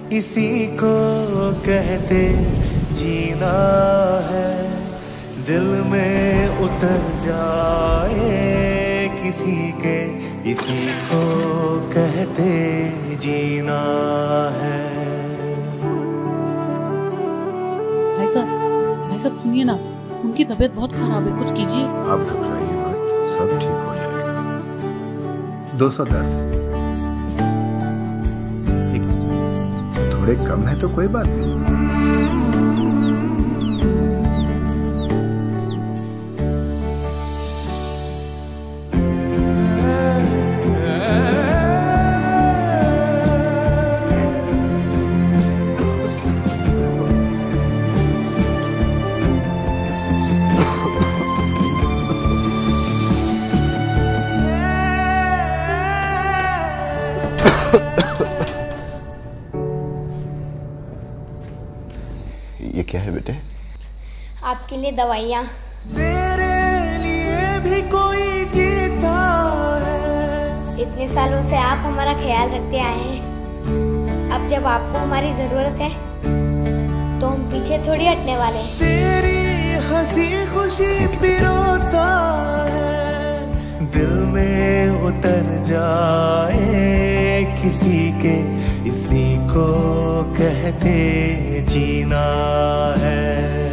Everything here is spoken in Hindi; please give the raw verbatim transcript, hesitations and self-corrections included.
इसी को कहते जीना है। दिल में उतर जाए किसी के, इसी को कहते जीना है। भाई साहब, भाई साहब सुनिए ना, उनकी तबीयत बहुत खराब है, कुछ कीजिए। आप घबराइए मत, सब ठीक हो जाएगा। दो सौ दस थोड़े कम है तो कोई बात नहीं। ये क्या है बेटे? आपके लिए दवाइयाँ। तेरे लिए भी कोई जीता है। इतने सालों से आप हमारा ख्याल रखते आए हैं, अब जब आपको हमारी जरूरत है तो हम पीछे थोड़ी हटने वाले हैं। तेरी हंसी खुशी पिरोता है, दिल में उतर जाए किसी के, इसी को कहते जीना है।